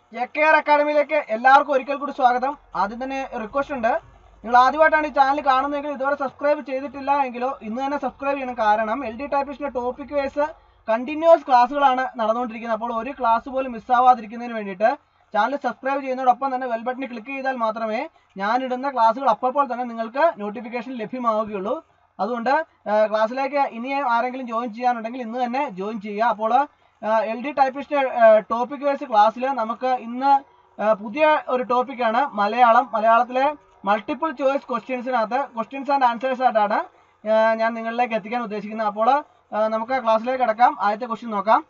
JKR അക്കാഡമിയിലേക്ക് എല്ലാവർക്കും ഒരിക്കൽ കൂടി സ്വാഗതം. ആദ്യം തന്നെ റിക്വസ്റ്റ് ഉണ്ട്, നിങ്ങൾ ആദ്യമായിട്ടാണ് ഈ ചാനൽ കാണുന്നതെങ്കിൽ ഇതുവരെ സബ്സ്ക്രൈബ് ചെയ്തിട്ടില്ല എങ്കിലോ ഇന്ന് തന്നെ സബ്സ്ക്രൈബ് ചെയ്യണം. കാരണം LD ടൈപ്പിസ്റ്റിന്റെ ടോപ്പിക് വൈസ് കണ്ടിന്യൂസ് ക്ലാസ്സുകളാണ് നടന്നുകൊണ്ടിരിക്കുന്നത്. അപ്പോൾ ഒരു ക്ലാസ് പോലും മിസ്സാവാതിരിക്കുന്നതിന് വേണ്ടിയിട്ട് ചാനൽ സബ്സ്ക്രൈബ് ചെയ്യുന്നതോടൊപ്പം തന്നെ ബെൽ ബട്ടണിൽ ക്ലിക്ക് ചെയ്താൽ മാത്രമേ ഞാനിടുന്ന ക്ലാസ്സുകൾ അപ്പോൾ തന്നെ നിങ്ങൾക്ക് നോട്ടിഫിക്കേഷൻ ലഭ്യമാവുകയുള്ളൂ. അതുകൊണ്ട് ക്ലാസ്സിലേക്ക് ഇനി ആരെങ്കിലും ജോയിൻ ചെയ്യാനുണ്ടെങ്കിൽ ഇന്ന് തന്നെ ജോയിൻ ചെയ്യുക. അപ്പോൾ LD ടൈപ്പിസ്റ്റ് ടോപ്പിക് വൈസ് ക്ലാസ്സിൽ നമുക്ക് ഇന്ന് പുതിയ ഒരു ടോപ്പിക്കാണ് മലയാളത്തിലെ മൾട്ടിപ്പിൾ ചോയ്സ് ക്വസ്റ്റ്യൻസിനകത്ത് ക്വസ്റ്റ്യൻസ് ആൻഡ് ആൻസേഴ്സ് ആയിട്ടാണ് ഞാൻ നിങ്ങളിലേക്ക് എത്തിക്കാൻ ഉദ്ദേശിക്കുന്നത്. അപ്പോൾ നമുക്ക് ക്ലാസ്സിലേക്ക് കിടക്കാം. ആദ്യത്തെ ക്വസ്റ്റ്യൻ നോക്കാം.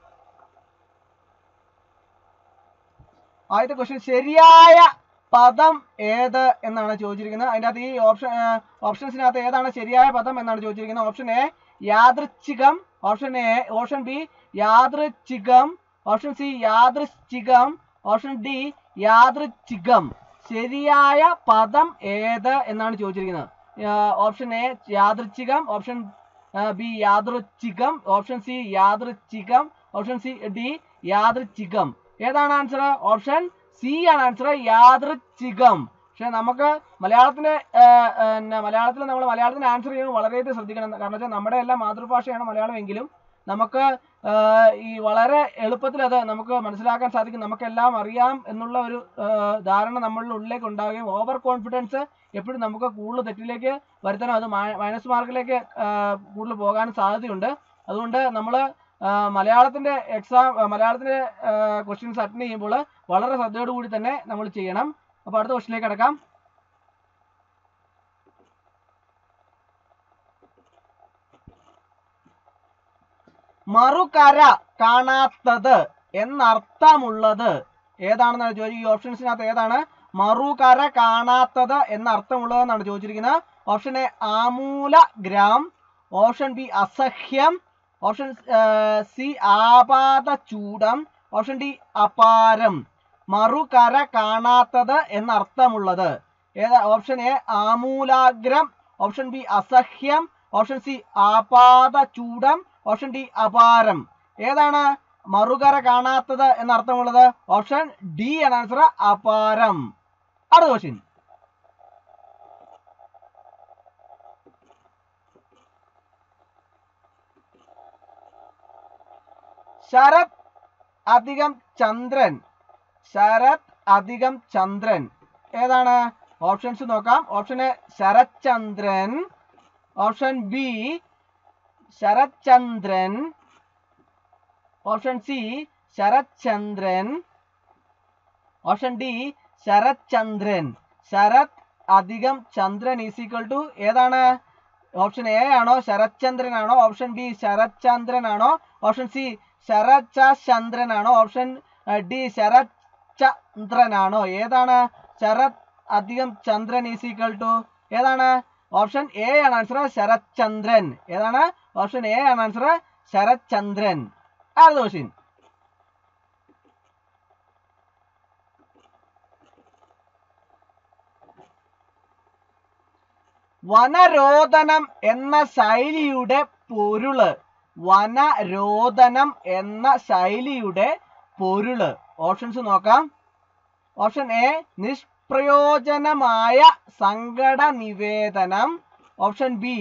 ആദ്യത്തെ ക്വസ്റ്റ്യൻ, ശരിയായ പദം ഏത് എന്നാണ് ചോദിച്ചിരിക്കുന്നത്. അതിൻ്റെ അകത്ത് ഈ ഓപ്ഷൻസിനകത്ത് ഏതാണ് ശരിയായ പദം എന്നാണ് ചോദിച്ചിരിക്കുന്നത്. ഓപ്ഷൻ എ യാദൃച്ഛികം, ഓപ്ഷൻ ബി യാദൃച്ഛികം, ഓപ്ഷൻ സി യാദൃശ്ചികം, ഓപ്ഷൻ ഡി യാദൃച്ഛികം. ശരിയായ പദം ഏത് എന്നാണ് ചോദിച്ചിരിക്കുന്നത്. ഓപ്ഷൻ എ യാദൃച്ഛികം, ഓപ്ഷൻ ബി യാദൃച്ഛികം, ഓപ്ഷൻ സി യാദൃച്ഛികം, ഓപ്ഷൻ സി ഡി യാദൃച്ഛികം. ഏതാണ് ആൻസർ? ഓപ്ഷൻ സി ആണ് ആൻസർ, യാദൃച്ഛികം. പക്ഷെ നമുക്ക് മലയാളത്തിൽ നമ്മൾ മലയാളത്തിന് ആൻസർ ചെയ്യുമ്പോൾ വളരെയധികം ശ്രദ്ധിക്കണം. കാരണം വെച്ചാൽ നമ്മുടെ എല്ലാം മാതൃഭാഷയാണ് മലയാളം എങ്കിലും നമുക്ക് ഈ വളരെ എളുപ്പത്തിൽ അത് നമുക്ക് മനസ്സിലാക്കാൻ സാധിക്കും. നമുക്കെല്ലാം അറിയാം എന്നുള്ള ഒരു ധാരണ നമ്മളുടെ ഉള്ളിലേക്ക് ഉണ്ടാവുകയും ഓവർ കോൺഫിഡൻസ് എപ്പോഴും നമുക്ക് കൂടുതൽ തെറ്റിലേക്ക് വരുത്താനും അത് മൈനസ് മാർക്കിലേക്ക് കൂടുതൽ പോകാനും സാധ്യതയുണ്ട്. അതുകൊണ്ട് നമ്മൾ മലയാളത്തിൻ്റെ ക്വസ്റ്റ്യൻസ് അറ്റൻഡ് ചെയ്യുമ്പോൾ വളരെ ശ്രദ്ധയോടു കൂടി തന്നെ നമ്മൾ ചെയ്യണം. അപ്പോൾ അടുത്ത ക്വസ്റ്റ്യനിലേക്ക് കിടക്കാം. മറുകര കാണാത്തത് എന്നർത്ഥമുള്ളത് ഏതാണെന്നാണ് ചോദിച്ചത്. ഈ ഓപ്ഷൻസിനകത്ത് ഏതാണ് മറുകര കാണാത്തത് എന്നർത്ഥമുള്ളതെന്നാണ് ചോദിച്ചിരിക്കുന്നത്. ഓപ്ഷൻ എ ആമൂലഗ്രാം, ഓപ്ഷൻ ബി അസഹ്യം, ഓപ്ഷൻ സി ആപാദചൂഡം, ഓപ്ഷൻ ഡി അപാരം. മറുകര കാണാത്തത് എന്നർത്ഥമുള്ളത് ഏതാ? ഓപ്ഷൻ എ ആമൂലാഗ്രം, ഓപ്ഷൻ ബി അസഹ്യം, ഓപ്ഷൻ സി ആപാദചൂഡം, ഓപ്ഷൻ ഡി അപാരം. ഏതാണ് മറുകര കാണാത്തത് എന്നർത്ഥമുള്ളത്? ഓപ്ഷൻ ഡി ആണ് ആൻസർ, അപാരം. അടുത്ത ക്വസ്റ്റ്യൻ, ശരത് അധികം ചന്ദ്രൻ, ശരത് അധികം ചന്ദ്രൻ ഏതാണ്? ഓപ്ഷൻസ് നോക്കാം. ഓപ്ഷൻ എ ശരത്ചന്ദ്രൻ, ഓപ്ഷൻ ബി ശരത്ചന്ദ്രൻ, ഓപ്ഷൻ സി ശരത്ചന്ദ്രൻ, ഓപ്ഷൻ ഡി ശരത്ചന്ദ്രൻ. ശരത് അധികം ചന്ദ്രൻ ഈസ് ഈക്വൽ ടു ഏതാണ്? ഓപ്ഷൻ എ ആണോ ശരത്ചന്ദ്രൻ ആണോ? ഓപ്ഷൻ ബി ശരത്ചന്ദ്രൻ ആണോ? ഓപ്ഷൻ സി ശരത്ചന്ദ്രൻ ആണോ? ഓപ്ഷൻ ഡി ശരത്ചന്ദ്രൻ ആണോ? ഏതാണ് ശരത് അധികം ചന്ദ്രൻ ഈസ് ഈക്വൽ ടു ഏതാണ്? ഓപ്ഷൻ എ ആണ് ആൻസർ, ശരത്ചന്ദ്രൻ. ഏതാണ്? ഓപ്ഷൻ എ ആണ് ആൻസർ, ശരത്ചന്ദ്രൻ. അടുത്ത ക്വസ്റ്റ്യൻ, വനരോധനം എന്ന ശൈലിയുടെ പൊരുള്, വനരോധനം എന്ന ശൈലിയുടെ പൊരുള്. ഓപ്ഷൻസ് നോക്കാം. ഓപ്ഷൻ എ നിഷ്പ്രയോജനമായ സങ്കട നിവേദനം, ഓപ്ഷൻ ബി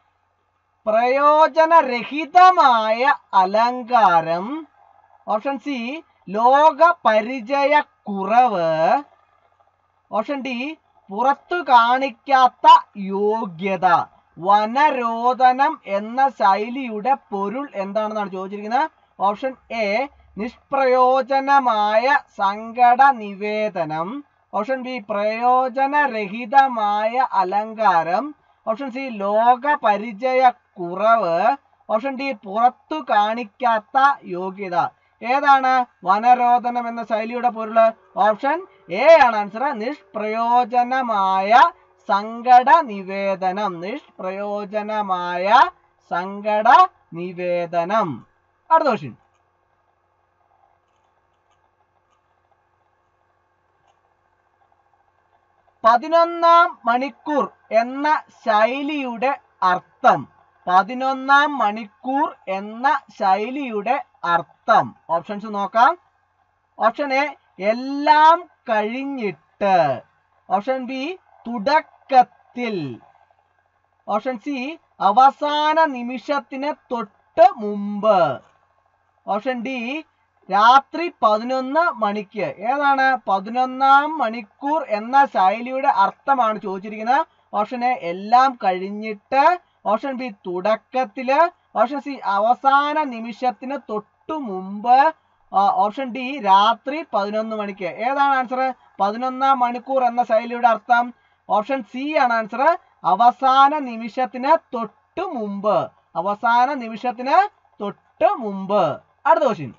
പ്രയോജനരഹിതമായ അലങ്കാരം, ഓപ്ഷൻ സി ലോക പരിചയക്കുറവ്, ഓപ്ഷൻ ഡി പുറത്തു കാണിക്കാത്ത യോഗ്യത. വനരോധനം എന്ന ശൈലിയുടെ പൊരുൾ എന്താണെന്നാണ് ചോദിച്ചിരിക്കുന്നത്. ഓപ്ഷൻ എ നിഷ്പ്രയോജനമായ സങ്കട നിവേദനം, ഓപ്ഷൻ ബി പ്രയോജനരഹിതമായ അലങ്കാരം, ഓപ്ഷൻ സി ലോക പരിചയക്കുറവ്, ഓപ്ഷൻ ഡി പുറത്തു കാണിക്കാത്ത യോഗ്യത. ഏതാണ് വനരോധനം എന്ന ശൈലിയുടെ പൊരുള്? ഓപ്ഷൻ എ ആണ് ആൻസർ, നിഷ്പ്രയോജനമായ സങ്കട നിവേദനം. നിഷ്പ്രയോജനമായ സങ്കട നിവേദനം. അടുത്ത ക്വസ്റ്റ്യൻ, പതിനൊന്നാം മണിക്കൂർ എന്ന ശൈലിയുടെ അർത്ഥം. 11 മണിക്കൂർ എന്ന ശൈലിയുടെ അർത്ഥം. ഓപ്ഷൻസ് നോക്കാം. ഓപ്ഷൻ എ എല്ലാം കഴിഞ്ഞിട്ട്. ഓപ്ഷൻ ബി തുടക്കത്തിൽ. ഓപ്ഷൻ സി അവസാന നിമിഷത്തിന് തൊട്ട് മുമ്പ്. ഓപ്ഷൻ ഡി രാത്രി 11 മണിക്ക്. ഏതാണ് 11-ാം മണിക്കൂർ എന്ന ശൈലിയുടെ അർത്ഥമാണ് ചോദിച്ചിരിക്കുന്നത്. ഓപ്ഷൻ എ എല്ലാം കഴിഞ്ഞിട്ട്, ഓപ്ഷൻ ബി തുടക്കത്തില്, ഓപ്ഷൻ സി അവസാന നിമിഷത്തിന് തൊട്ടു മുമ്പ്, ഓപ്ഷൻ ഡി രാത്രി 11 മണിക്ക്. ഏതാണ് ആൻസർ? 11-ാം മണിക്കൂർ എന്ന ശൈലിയുടെ അർത്ഥം ഓപ്ഷൻ സി ആണ് ആൻസർ. അവസാന നിമിഷത്തിന് തൊട്ടു മുമ്പ്. അവസാന നിമിഷത്തിന് തൊട്ട് മുമ്പ്. അടുത്ത ക്വസ്റ്റ്യൻ.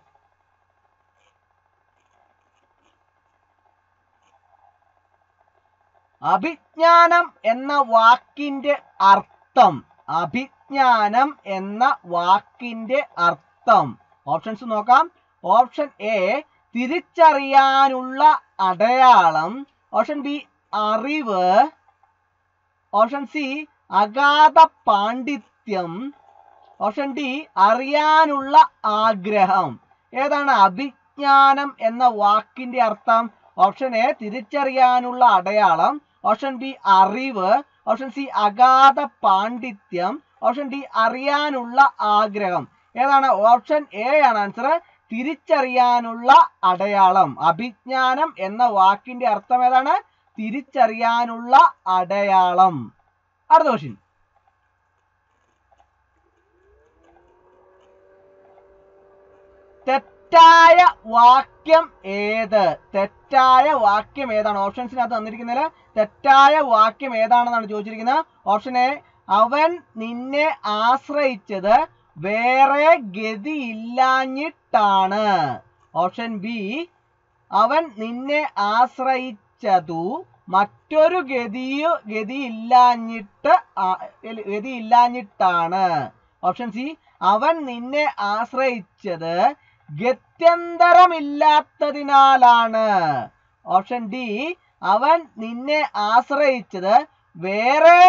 അഭിജ്ഞാനം എന്ന വാക്കിന്റെ അർത്ഥം. അഭിജ്ഞാനം എന്ന വാക്കിന്റെ അർത്ഥം. ഓപ്ഷൻസ് നോക്കാം. ഓപ്ഷൻ എ തിരിച്ചറിയാനുള്ള അടയാളം. ഓപ്ഷൻ ബി അറിവ്. ഓപ്ഷൻ സി അഗാധ പാണ്ഡിത്യം. ഓപ്ഷൻ ഡി അറിയാനുള്ള ആഗ്രഹം. ഏതാണ് അഭിജ്ഞാനം എന്ന വാക്കിന്റെ അർത്ഥം? ഓപ്ഷൻ എ തിരിച്ചറിയാനുള്ള അടയാളം. ഓപ്ഷൻ ബി അറിവ്. ഓപ്ഷൻ സി അഗാധ പാണ്ഡിത്യം. ഓപ്ഷൻ ഡി അറിയാനുള്ള ആഗ്രഹം. ഏതാണ്? ഓപ്ഷൻ എ ആണ് ആൻസർ. തിരിച്ചറിയാനുള്ള അടയാളം. അഭിജ്ഞാനം എന്ന വാക്കിന്റെ അർത്ഥം ഏതാണ്? തിരിച്ചറിയാനുള്ള അടയാളം. അടുത്ത ക്വസ്റ്റ്യൻ. തെറ്റായ വാക്യം ഏത്? തെറ്റായ വാക്യം ഏതാണ്? ഓപ്ഷൻസിനകത്ത് തന്നിരിക്കുന്നതിൽ തെറ്റായ വാക്യം ഏതാണെന്നാണ് ചോദിച്ചിരിക്കുന്നത്. ഓപ്ഷൻ എ അവൻ നിന്നെ ആശ്രയിച്ചത് വേറെ ഗതിയില്ലാഞ്ഞിട്ടാണ്. ഓപ്ഷൻ ബി അവൻ നിന്നെ ആശ്രയിച്ചതു മറ്റൊരു ഗതിയില്ലാഞ്ഞിട്ടാണ്. ഓപ്ഷൻ സി അവൻ നിന്നെ ആശ്രയിച്ചത് ഗത്യന്തരമില്ലാത്തതിനാലാണ്. ഓപ്ഷൻ ഡി അവൻ നിന്നെ ആശ്രയിച്ചത് വേറെ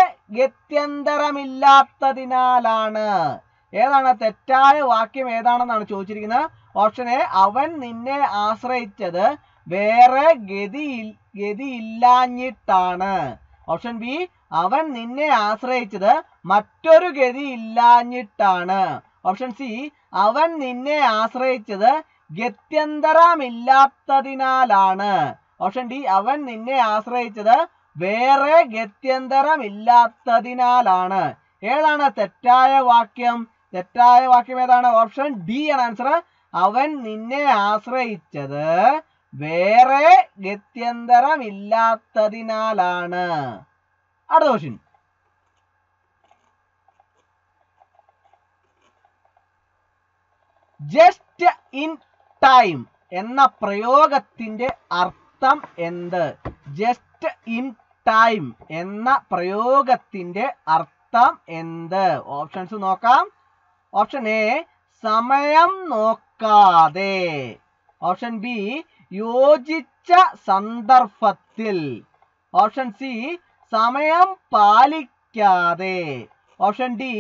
ഗത്യന്തരമില്ലാത്തതിനാലാണ്. ഏതാണ് തെറ്റായ വാക്യം ഏതാണെന്നാണ് ചോദിച്ചിരിക്കുന്നത്. ഓപ്ഷൻ എ അവൻ നിന്നെ ആശ്രയിച്ചത് വേറെ ഗതിയില്ലാഞ്ഞിട്ടാണ്. ഓപ്ഷൻ ബി അവൻ നിന്നെ ആശ്രയിച്ചത് മറ്റൊരു ഗതിയില്ലാഞ്ഞിട്ടാണ്. ഓപ്ഷൻ സി അവൻ നിന്നെ ആശ്രയിച്ചത് ഗത്യന്തരമില്ലാത്തതിനാലാണ്. ഓപ്ഷൻ ഡി അവൻ നിന്നെ ആശ്രയിച്ചത് വേറെ ഗത്യന്തരമില്ലാത്തതിനാലാണ്. ഏതാണ് തെറ്റായ വാക്യം? തെറ്റായ വാക്യം ഏതാണ്? ഓപ്ഷൻ ഡി ആണ് ആൻസർ. അവൻ നിന്നെ ആശ്രയിച്ചത് വേറെ ഗത്യന്തരമില്ലാത്തതിനാലാണ്. അടുത്ത ക്വസ്റ്റ്യൻ. ജസ്റ്റ് ഇൻ ടൈം എന്ന പ്രയോഗത്തിന്റെ അർത്ഥം എന്ത്? ജസ്റ്റ് ഇൻ ടൈം എന്ന പ്രയോഗത്തിന്റെ അർത്ഥം എന്ത്? ഓപ്ഷൻസ് നോക്കാം. ഓപ്ഷൻ എ സമയം നോക്കാതെ. ഓപ്ഷൻ ബി യോജിച്ച സന്ദർഭത്തിൽ. ഓപ്ഷൻ സി സമയം പാലിക്കാതെ. ഓപ്ഷൻ ഡി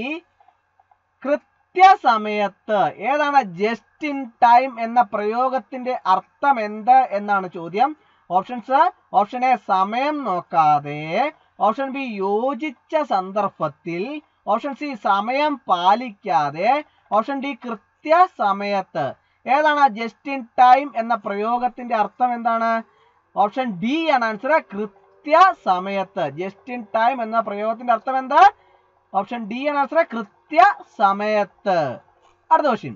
കൃത്യസമയത്ത്. ഏതാണ് ജസ്റ്റ് ഇൻ ടൈം എന്ന പ്രയോഗത്തിന്റെ അർത്ഥം എന്ത് എന്നാണ് ചോദ്യം. ഓപ്ഷൻസ് ഓപ്ഷൻ എ സമയം നോക്കാതെ. ഓപ്ഷൻ ബി യോജിച്ച സന്ദർഭത്തിൽ. ഓപ്ഷൻ സി സമയം പാലിക്കാതെ. ഓപ്ഷൻ ഡി കൃത്യസമയത്ത്. ഏതാണ് ജസ്റ്റ് ഇൻ ടൈം എന്ന പ്രയോഗത്തിന്റെ അർത്ഥം എന്താണ്? ഓപ്ഷൻ ഡി ആണ് ആൻസർ. കൃത്യസമയത്ത്. ജസ്റ്റ് ഇൻ ടൈം എന്ന പ്രയോഗത്തിന്റെ അർത്ഥം എന്താ? ഓപ്ഷൻ ഡി ആണ് ആൻസർ. കൃത്യസമയത്ത്. അടുത്ത question.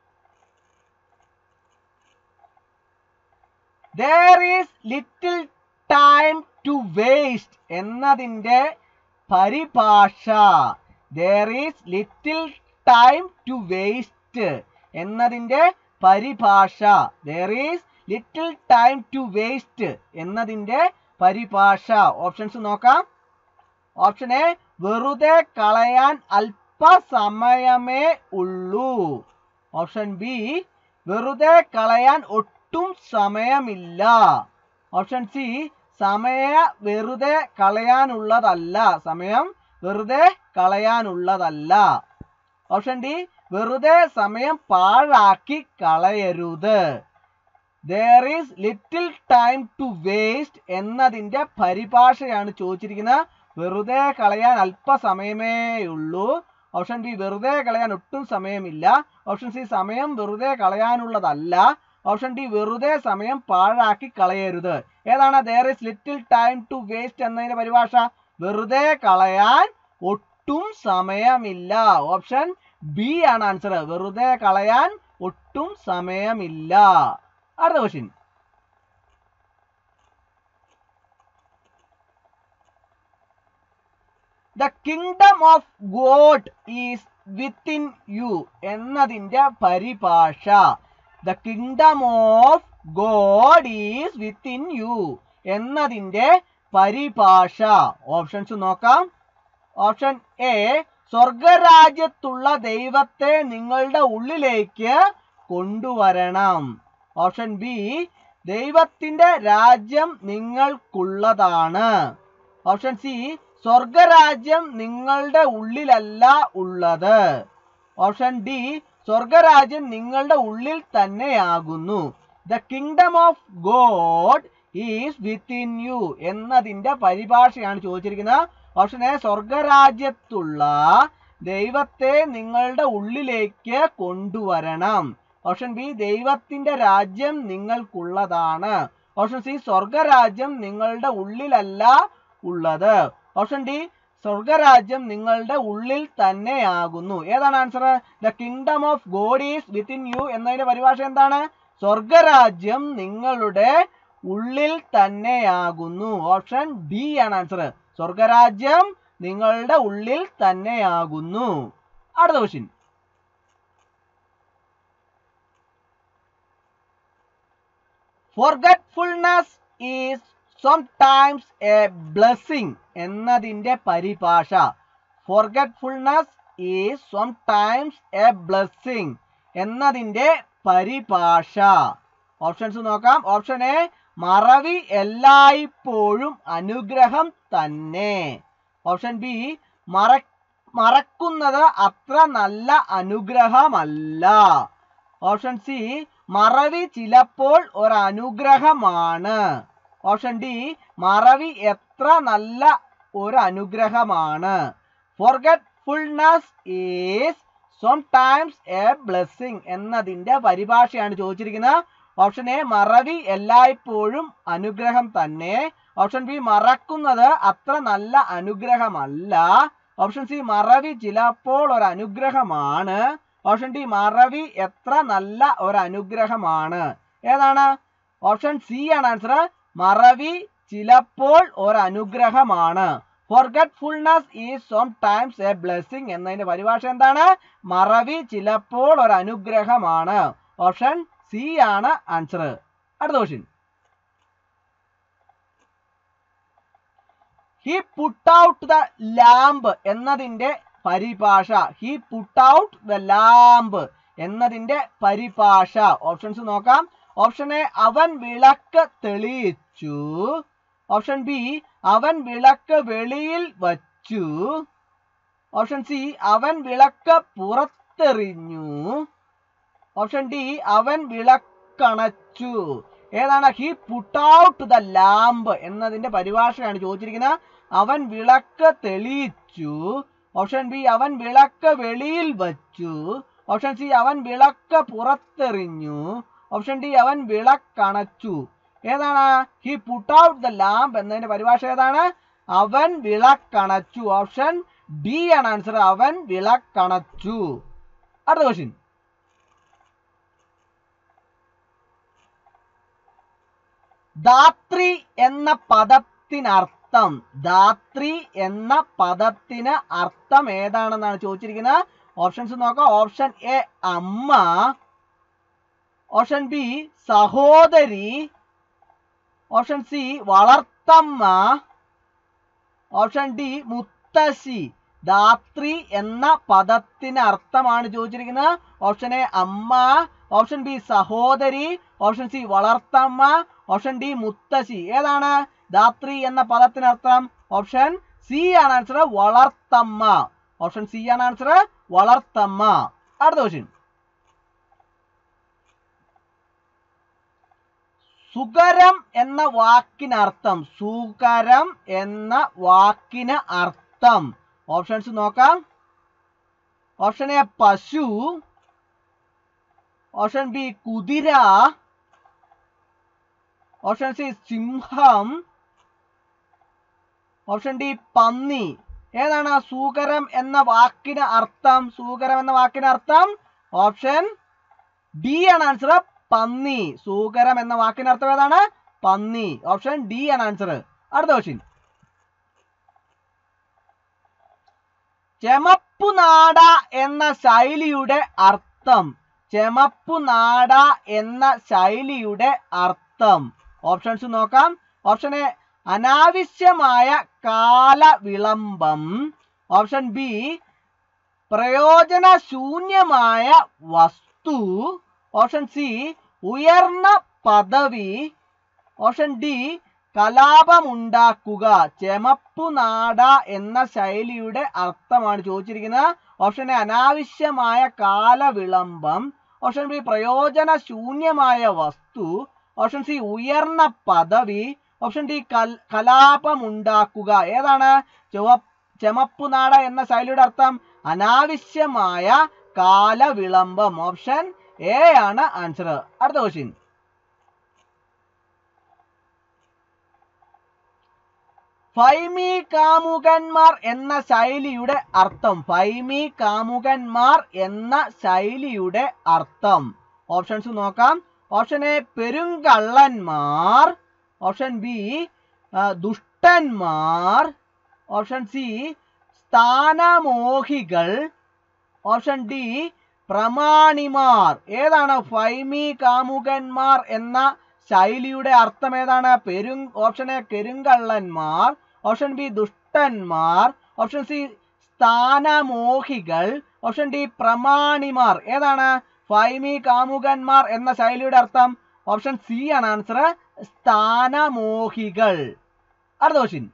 There is little time to waste എന്നതിന്റെ പരിഭാഷ. There is little time to waste എന്നതിന്റെ പരിഭാഷ. There is little time to waste എന്നതിന്റെ പരിഭാഷ. ഓപ്ഷൻസ് നോക്കാം. ഓപ്ഷൻ എ വെറുതെ കളയാൻ അല്പസമയമേ ഉള്ളൂ. ഓപ്ഷൻ ബി വെറുതെ കളയാൻ ഒട്ടും സമയമില്ല. ഓപ്ഷൻ സി വെറുതെ കളയാനുള്ളതല്ല. സമയം വെറുതെ കളയാനുള്ളതല്ല. ഓപ്ഷൻ ഡി വെറുതെ സമയം പാഴാക്കി കളയരുത്. there is little time to waste എന്നതിന്റെ പരിഭാഷയാണ് ചോദിച്ചിരിക്കുന്നത്. വെറുതെ കളയാൻ അല്പസമയമേ ഉള്ളൂ. ഓപ്ഷൻ ബി വെറുതെ കളയാൻ ഒട്ടും സമയമില്ല. ഓപ്ഷൻ സി സമയം വെറുതെ കളയാനുള്ളതല്ല. ഓപ്ഷൻ ഡി വെറുതെ സമയം പാഴാക്കി കളയരുത്. ഏതാണ് there is little time to waste എന്നതിന്റെ പരിഭാഷ? വെറുതെ കളയാൻ ഒട്ടും സമയമില്ല. ഓപ്ഷൻ ബി ആണ് ആൻസർ. വെറുതെ കളയാൻ ഒട്ടും സമയമില്ല. അടുത്ത question. The kingdom of God is within you എന്നതിന്റെ പരിഭാഷ. The kingdom of God is within you എന്നതിന്റെ പരിഭാഷ. ഓപ്ഷൻസ് നോക്കാം. ഓപ്ഷൻ എ സ്വർഗരാജ്യത്തുള്ള ദൈവത്തെ നിങ്ങളുടെ ഉള്ളിലേക്ക് കൊണ്ടുവരണം. ഓപ്ഷൻ ബി ദൈവത്തിന്റെ രാജ്യം നിങ്ങൾക്കുള്ളതാണ്. ഓപ്ഷൻ സി സ്വർഗരാജ്യം നിങ്ങളുടെ ഉള്ളിലല്ല ഉള്ളത്. ഓപ്ഷൻ ഡി സ്വർഗരാജ്യം നിങ്ങളുടെ ഉള്ളിൽ തന്നെയാകുന്നു. The kingdom of God is within you എന്നതിന്റെ പരിഭാഷയാണ് ചോദിച്ചിരിക്കുന്നത്. ഓപ്ഷൻ എ സ്വർഗരാജ്യത്തുള്ള ദൈവത്തെ നിങ്ങളുടെ ഉള്ളിലേക്ക് കൊണ്ടുവരണം. ഓപ്ഷൻ ബി ദൈവത്തിന്റെ രാജ്യം നിങ്ങൾക്കുള്ളതാണ്. ഓപ്ഷൻ സി സ്വർഗരാജ്യം നിങ്ങളുടെ ഉള്ളിലല്ല ഉള്ളത്. ഓപ്ഷൻ ഡി സ്വർഗരാജ്യം നിങ്ങളുടെ ഉള്ളിൽ തന്നെയാകുന്നു. ഏതാണ് answer? The kingdom of God is within you എന്നതിന്റെ പരിഭാഷ എന്താണ്? സ്വർഗരാജ്യം നിങ്ങളുടെ ഉള്ളിൽ തന്നെയാകുന്നു. ഓപ്ഷൻ ഡി ആണ് ആൻസർ. സ്വർഗരാജ്യം നിങ്ങളുടെ ഉള്ളിൽ തന്നെയാകുന്നു. അടുത്ത question. Forgetfulness is sometimes a blessing എന്നതിന്റെ പരിഭാഷ. Forgetfulness is sometimes a blessing എന്നതിന്റെ പരിഭാഷ. ഓപ്ഷൻസ് നോക്കാം. ഓപ്ഷൻ എ മറവി എല്ലായ്പ്പോഴും അനുഗ്രഹം തന്നെ. ഓപ്ഷൻ ബി മറക്കുന്നത് അത്ര നല്ല അനുഗ്രഹമല്ല. ഓപ്ഷൻ സി മറവി ചിലപ്പോൾ ഒരു അനുഗ്രഹമാണ്. ഓപ്ഷൻ ഡി മറവി എത്ര നല്ല ഒരു അനുഗ്രഹമാണ്. Forgetfulness is sometimes a blessing എന്നതിന്റെ പരിഭാഷയാണ് ചോദിച്ചിരിക്കുന്നത്. ഓപ്ഷൻ എ മറവി എല്ലായ്പ്പോഴും അനുഗ്രഹം തന്നെ. ഓപ്ഷൻ ബി മറക്കുന്നത് അത്ര നല്ല അനുഗ്രഹമല്ല. ഓപ്ഷൻ സി മറവി ചിലപ്പോൾ ഒരു അനുഗ്രഹമാണ്. ഓപ്ഷൻ ഡി മറവി എത്ര നല്ല ഒരു അനുഗ്രഹമാണ്. ഏതാണ്? ഓപ്ഷൻ സി ആണ് ആൻസർ. മറവി ചിലപ്പോൾ ഒരു അനുഗ്രഹമാണ്. Forgetfulness is sometimes a blessing എന്നതിന്റെ പരിഭാഷ എന്താണ്? മറവി ചിലപ്പോൾ ഒരു അനുഗ്രഹമാണ്. ഓപ്ഷൻ സി ആണ് ആൻസർ. അടുത്ത question. He put out the lamp എന്നതിന്റെ പരിഭാഷ. He put out the lamp എന്നതിന്റെ പരിഭാഷ. ഓപ്ഷൻസ് നോക്കാം. ഓപ്ഷൻ എ അവൻ വിളക്ക് തെളിയിച്ചു. ഓപ്ഷൻ ബി അവൻ വിളക്ക് വെളിയിൽ വച്ചു. ഓപ്ഷൻ സി അവൻ വിളക്ക് പുറത്തെറിഞ്ഞു. ഓപ്ഷൻ ഡി അവൻ വിളക്കണച്ചു. ഏതാണ്? He put out the lamp എന്നതിന്റെ പരിഭാഷയാണ് ചോദിച്ചിരിക്കുന്നത്. അവൻ വിളക്ക് തെളിയിച്ചു. ഓപ്ഷൻ ബി അവൻ വിളക്ക് വെളിയിൽ വച്ചു. ഓപ്ഷൻ സി അവൻ വിളക്ക് പുറത്തെറിഞ്ഞു. ഓപ്ഷൻ ഡി അവൻ വിളക്കണച്ചു. ഏതാണ്? He put out the lamp എന്നതിന്റെ പരിഭാഷ ഏതാണ്? അവൻ വിളക്കണച്ചു. ഓപ്ഷൻ ഡി ആണ് ആൻസർ. അവൻ വിളക്കണച്ചു. അടുത്ത ക്വസ്റ്റ്യൻ. ധാത്രി എന്ന പദത്തിനർത്ഥം. ധാത്രി എന്ന പദത്തിന് അർത്ഥം ഏതാണെന്നാണ് ചോദിച്ചിരിക്കുന്നത്. ഓപ്ഷൻസ് നോക്കാം. ഓപ്ഷൻ എ അമ്മ. ഓപ്ഷൻ ബി സഹോദരി. ഓപ്ഷൻ സി വളർത്തമ്മ. ഓപ്ഷൻ ഡി മുത്തശ്ശി. ധാത്രി എന്ന പദത്തിന് അർത്ഥമാണ് ചോദിച്ചിരിക്കുന്നത്. ഓപ്ഷൻ എ അമ്മ. ഓപ്ഷൻ ബി സഹോദരി. ഓപ്ഷൻ സി വളർത്തമ്മ. ഓപ്ഷൻ ഡി മുത്തശ്ശി. ഏതാണ് ധാത്രി എന്ന പദത്തിനർത്ഥം? ഓപ്ഷൻ സി ആണ് ആൻസർ. വളർത്തമ്മ. ഓപ്ഷൻ സി ആണ് ആൻസർ. വളർത്തമ്മ. അടുത്ത ക്വസ്റ്റ്യൻ. സുകരം എന്ന വാക്കിനർത്ഥം, സുകരം എന്ന വാക്കിന് അർത്ഥം. ഓപ്ഷൻസ് നോക്കാം. ഓപ്ഷൻ എ പശു, ഓപ്ഷൻ ബി കുതിര, ഓപ്ഷൻ സി സിംഹം, ഓപ്ഷൻ ഡി പന്നി. ഏതാണ് സുകരം എന്ന വാക്കിന് അർത്ഥം? സുകരം എന്ന വാക്കിന് അർത്ഥം ഓപ്ഷൻ ഡി ആണ് ആൻസർ, പന്നി. സുകരം എന്ന വാക്കിന് അർത്ഥം ഏതാണ്? പന്നി. ഓപ്ഷൻ ഡി ആണ് ആൻസർ. അടുത്ത ക്വസ്റ്റ്യൻ. ചെമപ്പുനാട എന്ന ശൈലിയുടെ അർത്ഥം. ചെമപ്പുനാട എന്ന ശൈലിയുടെ അർത്ഥം. ഓപ്ഷൻസ് നോക്കാം. ഓപ്ഷൻ എ അനാവശ്യമായ കാലവിളംബം, ഓപ്ഷൻ ബി പ്രയോജനശൂന്യമായ വസ്തു, ഓപ്ഷൻ സി ഉയർന്ന പദവി, ഓപ്ഷൻ ഡി കലാപമുണ്ടാക്കുക. ചെമപ്പുനാട എന്ന ശൈലിയുടെ അർത്ഥമാണ് ചോദിച്ചിരിക്കുന്നത്. ഓപ്ഷൻ എ അനാവശ്യമായ കാലവിളംബം, ഓപ്ഷൻ ബി പ്രയോജനശൂന്യമായ വസ്തു, ഓപ്ഷൻ സി ഉയർന്ന പദവി, ഓപ്ഷൻ ഡി കലാപമുണ്ടാക്കുക. ഏതാണ് ചെമപ്പുനാട എന്ന ശൈലിയുടെ അർത്ഥം? അനാവശ്യമായ കാലവിളംബം. ഓപ്ഷൻ എ ആണ് ആൻസർ. അടുത്ത ക്വസ്റ്റ്യൻ. ഫൈമി കാമുകന്മാർ എന്ന ശൈലിയുടെ അർത്ഥം. ഫൈമി കാമുകന്മാർ എന്ന ശൈലിയുടെ അർത്ഥം. ഓപ്ഷൻസ് നോക്കാം. ഓപ്ഷൻ എ പെരുങ്കള്ളന്മാർ, ഓപ്ഷൻ ബി ദുഷ്ടന്മാർ, ഓപ്ഷൻ സി സ്ഥാനമോഹികൾ, ഓപ്ഷൻ ഡി പ്രമാണിമാർ. ഏതാണ് ഫൈമി കാമുകന്മാർ എന്ന ശൈലിയുടെ അർത്ഥം? ഏതാണ്? ഓപ്ഷൻ എ പെരുങ്കള്ളന്മാർ, ഓപ്ഷൻ ബി ദുഷ്ടന്മാർ, ഓപ്ഷൻ സി സ്ഥാനമോഹികൾ, ഓപ്ഷൻ ഡി പ്രമാണിമാർ. ഏതാണ് ഫൈമി കാമുകന്മാർ എന്ന ശൈലിയുടെ അർത്ഥം? ഓപ്ഷൻ സി ആണ് ആൻസർ, സ്ഥാനമോഹികൾ. അടുത്ത ക്വസ്റ്റ്യൻ.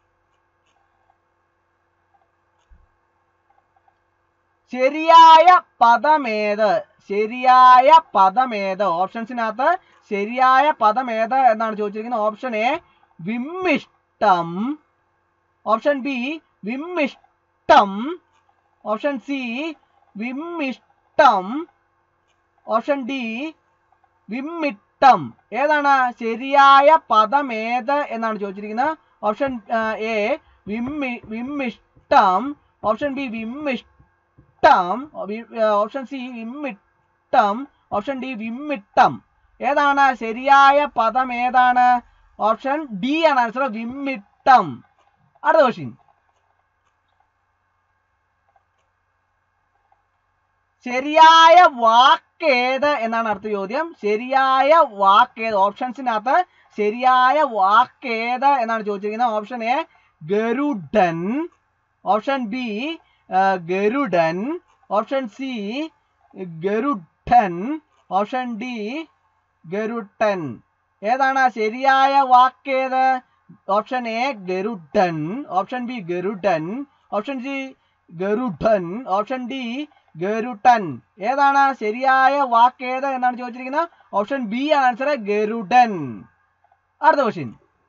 ശരിയായ പദമേത്? ശരിയായ പദമേത്? ഓപ്ഷൻസിനകത്ത് ശരിയായ പദമേത് എന്നാണ് ചോദിച്ചിരിക്കുന്നത്. ഓപ്ഷൻ എ വിമ്മിഷ്ടം, ഓപ്ഷൻ ബി വിമ്മിഷ്ടം, ഓപ്ഷൻ സി വിമ്മിഷ്ടം, ഓപ്ഷൻ ഡി വിമ്മിട്ടം. ഏതാണ് ശരിയായ പദമേത് എന്നാണ് ചോദിച്ചിരിക്കുന്നത്. ഓപ്ഷൻ എ വിമ്മിഷ്ടം, ഓപ്ഷൻ ബി വിമ്മിഷ്ടം, ഓപ്ഷൻ സി വിമ്മിട്ടം, ഓപ്ഷൻ ഡി വിമ്മിട്ടം. ഏതാണ് ശരിയായ പദം? ഏതാണ്? ഓപ്ഷൻ ഡി ആണ് ആൻസർ, വിമ്മിട്ടം. അടുത്ത ക്വസ്റ്റ്യൻ. ശരിയായ വാക്കേത് എന്നാണ് അടുത്ത ചോദ്യം. ശരിയായ വാക്കേത്? ഓപ്ഷൻസിനകത്ത് ശരിയായ വാക്കേത് എന്നാണ് ചോദിച്ചിരിക്കുന്നത്. ഓപ്ഷൻ എ ഗരുഡൻ, ഓപ്ഷൻ ബി ഗരുഡൻ, ഓപ്ഷൻ സി ഗരുഡൻ, ഓപ്ഷൻ ഡി ഗരുഡൻ. ഏതാണ് ശരിയായ വാക്കേത്? ഓപ്ഷൻ എ ഗരുഡൻ, ഓപ്ഷൻ ബി ഗരുഡൻ, ഓപ്ഷൻ സി ഗരുഡൻ, ഓപ്ഷൻ ഡി ഗരുഡൻ. ഏതാണ് ശരിയായ വാക്കേത് എന്നാണ് ചോദിച്ചിരിക്കുന്നത്. ഓപ്ഷൻ ബി ആണ് ആൻസർ, ഗരുഡൻ. അടുത്ത ക്വസ്റ്റ്യൻ.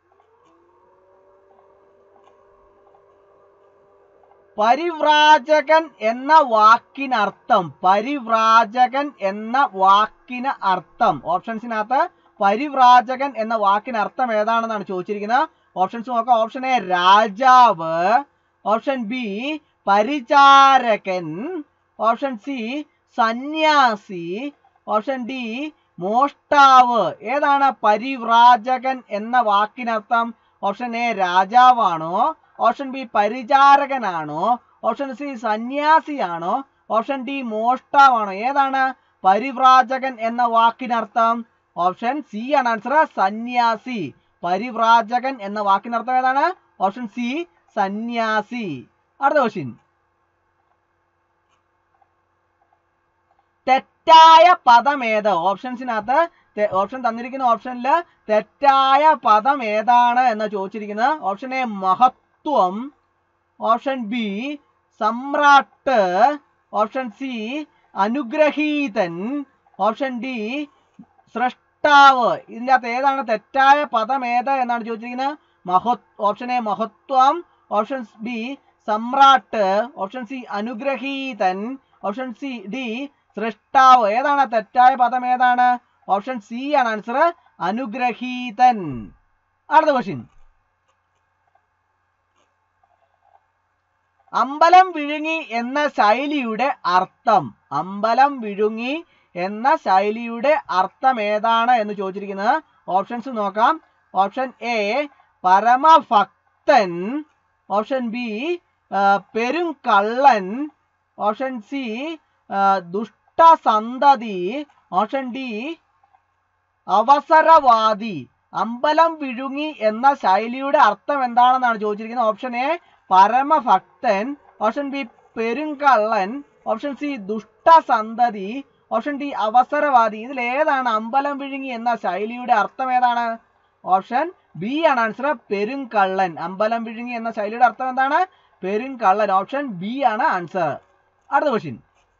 പരിവ്രാജകൻ എന്ന വാക്കിനർത്ഥം. പരിവ്രാജകൻ എന്ന വാക്കിന് അർത്ഥം. ഓപ്ഷൻസിനകത്ത് പരിവ്രാജകൻ എന്ന വാക്കിന് അർത്ഥം ഏതാണെന്നാണ് ചോദിച്ചിരിക്കുന്നത്. ഓപ്ഷൻസ് നോക്കാം. ഓപ്ഷൻ എ രാജാവ്, ഓപ്ഷൻ ബി പരിചാരകൻ, ഓപ്ഷൻ സി സന്യാസി, ഓപ്ഷൻ ഡി മോഷ്ടാവ്. ഏതാണ് പരിവ്രാജകൻ എന്ന വാക്കിനർത്ഥം? ഓപ്ഷൻ എ രാജാവാണോ, ഓപ്ഷൻ ബി പരിചാരകനാണോ, ഓപ്ഷൻ സി സന്യാസിയാണോ, ഓപ്ഷൻ ഡി മോഷ്ടാവാണോ? ഏതാണ് പരിവ്രാജകൻ എന്ന വാക്കിനർത്ഥം? ഓപ്ഷൻ സി ആണ് ആൻസർ, സന്യാസി. പരിവ്രാജകൻ എന്ന വാക്കിനർത്ഥം ഏതാണ്? ഓപ്ഷൻ സി, സന്യാസി. അടുത്ത ക്വസ്റ്റ്യൻ. തെറ്റായ പദം ഏത്? ഓപ്ഷൻസിനകത്ത് ഓപ്ഷൻ തന്നിരിക്കുന്ന ഓപ്ഷനിൽ തെറ്റായ പദം ഏതാണ് എന്ന് ചോദിച്ചിരിക്കുന്നത്. ഓപ്ഷൻ എ മഹത്വം, ഓപ്ഷൻ ബി സമ്രാട്ട്, ഓപ്ഷൻ സി അനുഗ്രഹീതൻ, ഓപ്ഷൻ ഡി സ്രഷ്ടാവ്. സൃഷ്ടാവ്. ഇതിൻ്റെ അകത്ത് ഏതാണ് തെറ്റായ പദം ഏത് എന്നാണ് ചോദിച്ചിരിക്കുന്നത്? ഓപ്ഷൻ എ മഹത്വം, ഓപ്ഷൻ ബി സമ്രാട്ട്, ഓപ്ഷൻ സി അനുഗ്രഹീതൻ, ഓപ്ഷൻ സി ഡി സൃഷ്ടാവ്. ഏതാണ് തെറ്റായ പദം ഏതാണ്? ഓപ്ഷൻ സി ആണ് ആൻസർ, അനുഗ്രഹീതൻ. അടുത്ത ക്വസ്റ്റ്യൻ. അമ്പലം വിഴുങ്ങി എന്ന ശൈലിയുടെ അർത്ഥം. അമ്പലം വിഴുങ്ങി എന്ന ശൈലിയുടെ അർത്ഥം ഏതാണ് എന്ന് ചോദിച്ചിരിക്കുന്നത്. ഓപ്ഷൻസ് നോക്കാം. ഓപ്ഷൻ എ പരമഭക്തൻ, ഓപ്ഷൻ ബി പെരുങ്കള്ളൻ, ഓപ്ഷൻ സി ദുഷ്ടസന്തതി, ഓപ്ഷൻ ഡി അവസരവാദി. അമ്പലം വിഴുങ്ങി എന്ന ശൈലിയുടെ അർത്ഥം എന്താണെന്നാണ് ചോദിച്ചിരിക്കുന്നത്. ഓപ്ഷൻ എ പരമഭക്തൻ, ഓപ്ഷൻ ബി പെരുങ്കള്ളൻ, ഓപ്ഷൻ സി ദുഷ്ടസന്തതി, ഓപ്ഷൻ ഡി അവസരവാദി. ഇതിൽ ഏതാണ് അമ്പലം വിഴുങ്ങി എന്ന ശൈലിയുടെ അർത്ഥം ഏതാണ്? ഓപ്ഷൻ ബി ആണ് ആൻസർ, പെരുങ്കള്ളൻ. അമ്പലം വിഴുങ്ങി എന്ന ശൈലിയുടെ അർത്ഥം എന്താണ്? പെരുങ്കള്ളൻ. ഓപ്ഷൻ ബി ആണ് ആൻസർ. അടുത്ത ക്വസ്റ്റ്യൻ.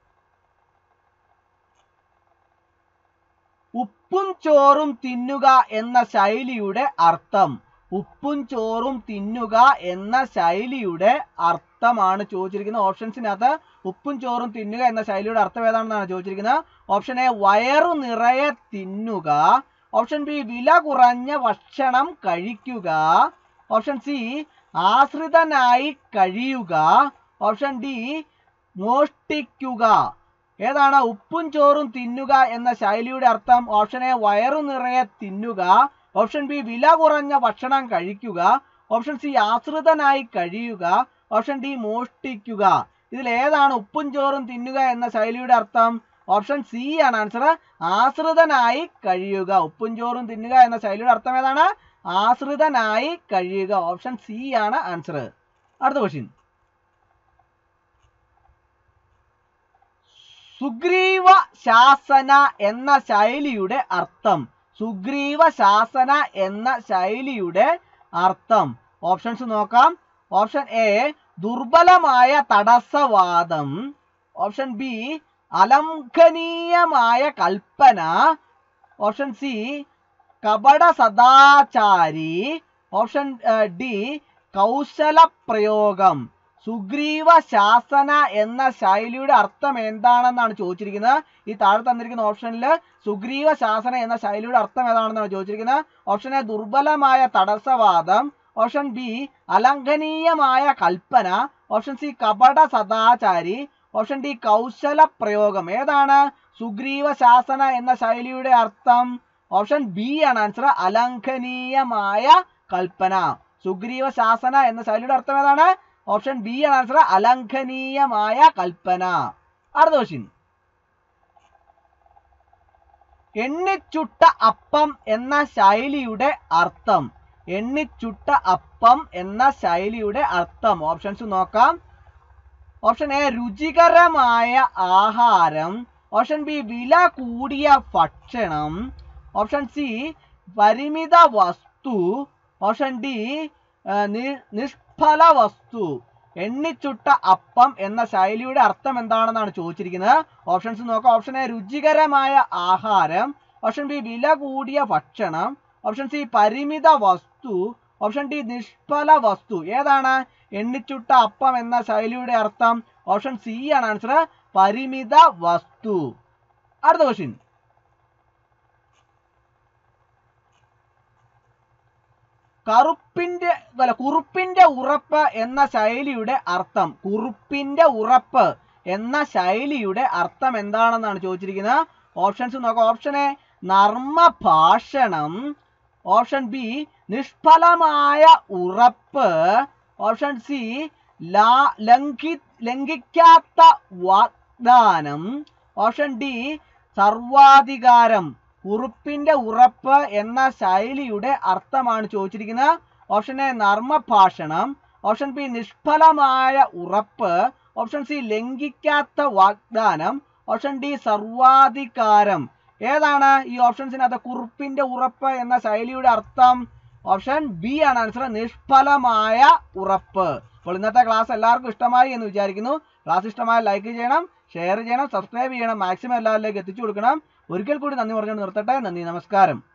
ഉപ്പും ചോറും തിന്നുക എന്ന ശൈലിയുടെ അർത്ഥം. ഉപ്പും ചോറും തിന്നുക എന്ന ശൈലിയുടെ അർത്ഥമാണ് ചോദിച്ചിരിക്കുന്നത്. ഓപ്ഷൻസിനകത്ത് ഉപ്പും ചോറും തിന്നുക എന്ന ശൈലിയുടെ അർത്ഥം ഏതാണെന്നാണ് ചോദിച്ചിരിക്കുന്നത്. ഓപ്ഷൻ എ വയറു നിറയെ തിന്നുക, ഓപ്ഷൻ ബി വില കുറഞ്ഞ ഭക്ഷണം കഴിക്കുക, ഓപ്ഷൻ സി ആശ്രിതനായി കഴിയുക, ഓപ്ഷൻ ഡി മോഷ്ടിക്കുക. ഏതാണ് ഉപ്പും ചോറും തിന്നുക എന്ന ശൈലിയുടെ അർത്ഥം? ഓപ്ഷൻ എ വയറു നിറയെ തിന്നുക, ഓപ്ഷൻ ബി വില കുറഞ്ഞ ഭക്ഷണം കഴിക്കുക, ഓപ്ഷൻ സി ആശ്രിതനായി കഴിയുക, ഓപ്ഷൻ ഡി മോഷ്ടിക്കുക. ഇതിൽ ഏതാണ് ഉപ്പും ചോറും തിന്നുക എന്ന ശൈലിയുടെ അർത്ഥം? ഓപ്ഷൻ സി ആണ് ആൻസർ, ആശ്രിതനായി കഴിയുക. ഉപ്പും ചോറും തിന്നുക എന്ന ശൈലിയുടെ അർത്ഥം ഏതാണ്? ആശ്രിതനായി കഴിയുക. ഓപ്ഷൻ സി ആണ് ആൻസർ. അടുത്ത ക്വസ്റ്റ്യൻ. സുഗ്രീവ ശാസന എന്ന ശൈലിയുടെ അർത്ഥം. സുഗ്രീവ ശാസന എന്ന ശൈലിയുടെ അർത്ഥം. ഓപ്ഷൻസ് നോക്കാം. ഓപ്ഷൻ എ ദുർബലമായ തടസ്സവാദം, ഓപ്ഷൻ ബി അലംഘനീയമായ കൽപ്പന, ഓപ്ഷൻ സി കപട സദാചാരി, ഓപ്ഷൻ ഡി കൗശല പ്രയോഗം. സുഗ്രീവ ശാസന എന്ന ശൈലിയുടെ അർത്ഥം എന്താണെന്നാണ് ചോദിച്ചിരിക്കുന്നത്. ഈ താഴെ തന്നിരിക്കുന്ന ഓപ്ഷനിൽ സുഗ്രീവ ശാസന എന്ന ശൈലിയുടെ അർത്ഥം ഏതാണെന്നാണ് ചോദിച്ചിരിക്കുന്നത്. ഓപ്ഷൻ എ ദുർബലമായ തടസ്സവാദം, ഓപ്ഷൻ ബി അലംഘനീയമായ കൽപ്പന, ഓപ്ഷൻ സി കപട സദാചാരി, ഓപ്ഷൻ ഡി കൗശല പ്രയോഗം. ഏതാണ് സുഗ്രീവ ശാസന എന്ന ശൈലിയുടെ അർത്ഥം? ഓപ്ഷൻ ബി ആണ് ആൻസർ, അലംഘനീയമായ കൽപ്പന. സുഗ്രീവ ശാസന എന്ന ശൈലിയുടെ അർത്ഥം ഏതാണ്? ഓപ്ഷൻ ബി ആണ് ആൻസർ, അലംഘനീയമായ കൽപ്പന. അടുത്ത ക്വസ്റ്റ്യൻ. എണ്ണിച്ചുട്ട അപ്പം എന്ന ശൈലിയുടെ അർത്ഥം. എണ്ണിച്ചുട്ട അപ്പം എന്ന ശൈലിയുടെ അർത്ഥം. ഓപ്ഷൻസ് നോക്കാം. ഓപ്ഷൻ എ രുചികരമായ ആഹാരം, ഓപ്ഷൻ ബി വില കൂടിയ ഭക്ഷണം, ഓപ്ഷൻ സി പരിമിത വസ്തു, ഓപ്ഷൻ ഡി നിഷ്ഫല വസ്തു. എണ്ണിച്ചുട്ട അപ്പം എന്ന ശൈലിയുടെ അർത്ഥം എന്താണെന്നാണ് ചോദിച്ചിരിക്കുന്നത്. ഓപ്ഷൻസ് നോക്കാം. ഓപ്ഷൻ എ രുചികരമായ ആഹാരം, ഓപ്ഷൻ ബി വില കൂടിയ ഭക്ഷണം, ഓപ്ഷൻ സി പരിമിത വസ്തു, ഓപ്ഷൻ ഡി നിഷ്ഫല വസ്തു. ഏതാണ് എണ്ണിച്ചുട്ട അപ്പം എന്ന ശൈലിയുടെ അർത്ഥം? ഓപ്ഷൻ സി ആണ് ആൻസർ, പരിമിത വസ്തു. അടുത്ത ക്വസ്റ്റ്യൻ. കുറുപ്പിന്റെ ഉറപ്പ് എന്ന ശൈലിയുടെ അർത്ഥം. കുറുപ്പിന്റെ ഉറപ്പ് എന്ന ശൈലിയുടെ അർത്ഥം എന്താണെന്നാണ് ചോദിച്ചിരിക്കുന്നത്. ഓപ്ഷൻസ് നോക്കാം. ഓപ്ഷൻ എ നർമ്മഭാഷണം, ഓപ്ഷൻ ബി നിഷ്ഫലമായ ഉറപ്പ്, ഓപ്ഷൻ സി ലംഘിക്കാത്ത വാഗ്ദാനം, ഓപ്ഷൻ ഡി സർവാധികാരം. കുറുപ്പിന്റെ ഉറപ്പ് എന്ന ശൈലിയുടെ അർത്ഥമാണ് ചോദിച്ചിരിക്കുന്നത്. ഓപ്ഷൻ എ നർമ്മഭാഷണം, ഓപ്ഷൻ ബി നിഷ്ഫലമായ ഉറപ്പ്, ഓപ്ഷൻ സി ലംഘിക്കാത്ത വാഗ്ദാനം, ഓപ്ഷൻ ഡി സർവാധികാരം. ഏതാണ് ഈ ഓപ്ഷൻസിനകത്ത് കുറുപ്പിന്റെ ഉറപ്പ് എന്ന ശൈലിയുടെ അർത്ഥം? ഓപ്ഷൻ ബി ആണ് ആൻസർ, നിഷ്ഫലമായ ഉറപ്പ്. അപ്പോൾ ഇന്നത്തെ ക്ലാസ് എല്ലാവർക്കും ഇഷ്ടമായി എന്ന് വിചാരിക്കുന്നു. ക്ലാസ് ഇഷ്ടമായ ലൈക്ക് ചെയ്യണം, ഷെയർ ചെയ്യണം, സബ്സ്ക്രൈബ് ചെയ്യണം, മാക്സിമം എല്ലാവരിലേക്ക് എത്തിച്ചു കൊടുക്കണം. ഒരിക്കൽ കൂടി നന്ദി പറഞ്ഞുകൊണ്ട് നിർത്തട്ടെ. നന്ദി, നമസ്കാരം.